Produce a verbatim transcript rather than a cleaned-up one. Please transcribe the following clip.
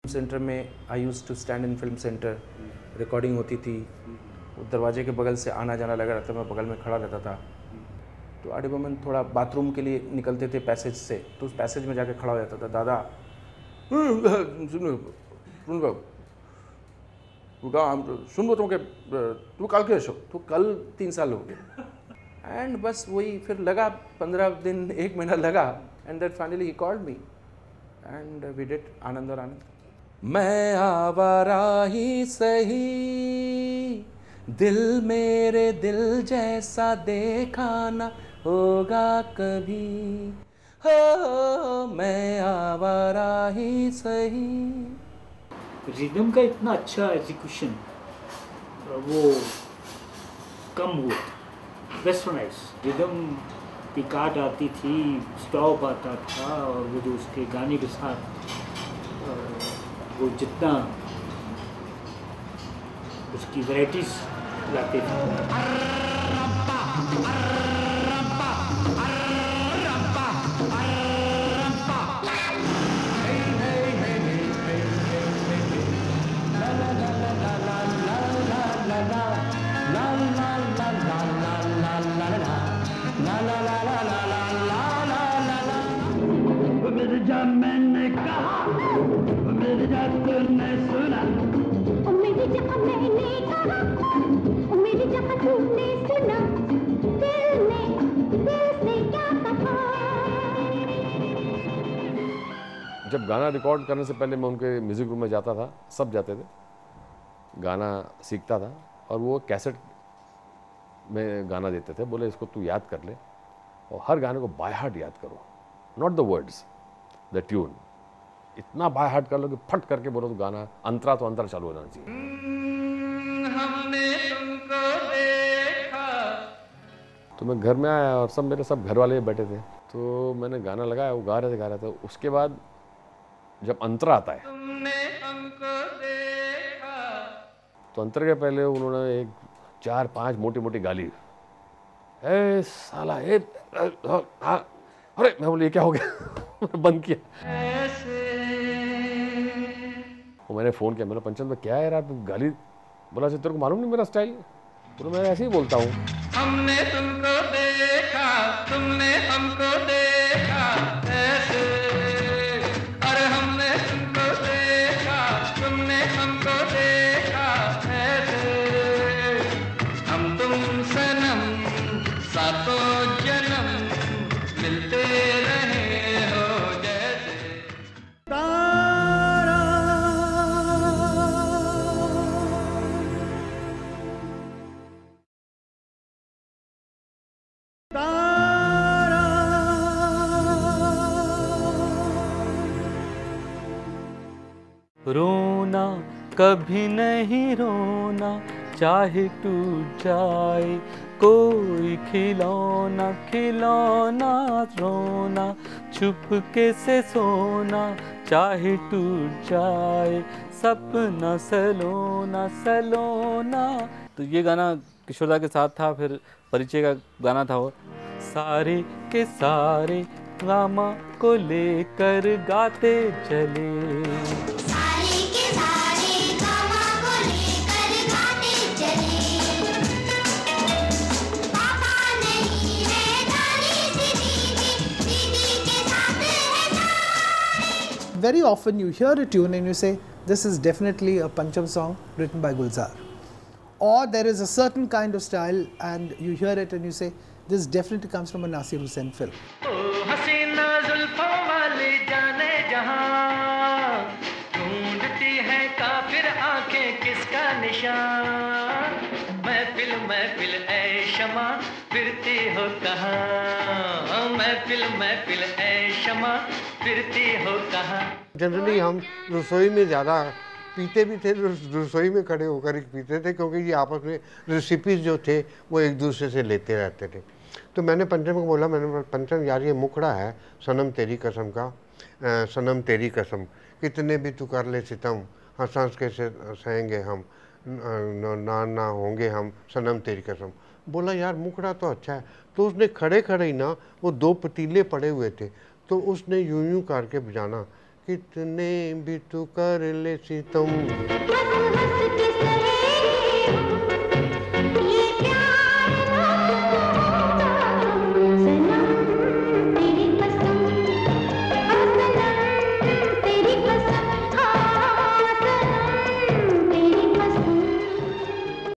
Centre में I use to stand in film centre, recording होती थी, दरवाजे के बगल से आना जाना लगा रहता, मैं बगल में खड़ा रहता था। तो आर डी बर्मन थोड़ा बाथरूम के लिए निकलते थे पैसेज से, तो उस पैसेज में जाके खड़ा हो जाता था। दादा सुनो सुन तू कहा सुन बोतों के तू कल के शो तो कल तीन साल हो गए। एंड बस वही फिर लगा पंद्रह दिन एक महीना लगा, and that finally he called me and we did Anand और आनंद। मैं आवारा ही सही, दिल मेरे दिल जैसा देखा ना होगा कभी, हो मैं आवारा ही सही। रिदम का इतना अच्छा एग्जीक्यूशन वो कम हुआ, वेस्टर्नाइज रिदम की काट आती थी, स्टॉप आता था, और वो जो उसके गाने के साथ वो जितना उसकी वैराइटीज लाते थे। मैंने कहा मिर्जा तूने सुना, ओ मेरी जहाँ मैंने कहा, ओ मेरी जहाँ तूने सुना, दिल ने दिल से क्या कहा। जब गाना रिकॉर्ड करने से पहले मैं उनके म्यूज़िक रूम में जाता था, सब जाते थे, गाना सीखता था, और वो कैसेट में गाना देते थे, बोले इसको तू याद कर ले और हर गाने को बाय हार्ट याद करो, not the words the tune, इतना बाय हार्ट कर लो कि फट करके बोलो तो गाना अंतरा तो अंतरा चालू हो जाना चाहिए। हमने तुमको देखा। तो मैं घर में आया और सब मेरे सब घर वाले बैठे थे, तो मैंने गाना लगाया, वो गा रहे थे गा रहे थे उसके बाद जब अंतरा आता है तुमने हमको देखा, तो अंतर के पहले उन्होंने एक चार पांच मोटी मोटी गाली, ए साला ए अरे मैं बोले ये क्या हो गया बंद किया। वो मैंने फ़ोन किया, मैंने पंचम में क्या है यार गाली, बोला तेरे को मालूम नहीं मेरा स्टाइल, तो मैं ऐसे ही बोलता हूँ। हमने तुमको देखा, तुमने हमको देखा ऐसे, अरे हमने तुमको देखा, तुमने हमको देखा ऐसे, हम तुम सनम सातों जन्म मिलते रहे हो जैसे। तारा तारा रोना कभी नहीं रोना, चाहे टूट जाए कोई खिलौना, खिलौना रोना, छुपके से सोना, चाहे टूट जाए सपना सलोना, सलोना। तो ये गाना किशोरदा के साथ था, फिर परिचय का गाना था वो, सारे के सारे रामा को लेकर गाते चले। Very often you hear a tune and you say, this is definitely a Pancham song written by Gulzar. Or there is a certain kind of style and you hear it and you say, this definitely comes from a Nasir Hussain film. ओ हसीना जुल्फों वाली जाने जहां, ढूंढती है काफिर आंखें किसका निशान, महफिल महफिल ऐ शमा फिरती हो कहाँ, महफिल महफिल ऐ शमा फिरती हो कहाँ। जनरली हम रसोई में ज़्यादा पीते भी थे, रसोई में खड़े होकर ही पीते थे, क्योंकि ये आपस में रेसिपीज जो थे वो एक दूसरे से लेते रहते थे। तो मैंने पंचम को बोला, मैंने पंचम यार ये मुखड़ा है सनम तेरी कसम का, आ, सनम तेरी कसम, कितने भी तू कर ले सितम, हंस हंस के से सहेंगे हम, ना ना होंगे हम, सनम तेरी कसम। बोला यार मुखड़ा तो अच्छा है। तो उसने खड़े खड़े ही ना, वो दो पतीले पड़े हुए थे, तो उसने यूं यूं करके बजाना कितने भी तू कर ले सितम, हंस हंस के सहेंगे हम